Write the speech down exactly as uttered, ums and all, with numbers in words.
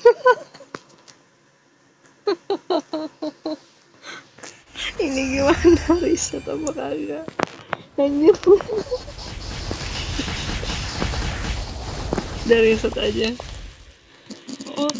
Ini gimana, riset apa kagak? Anjir. Dari riset aja. Oh.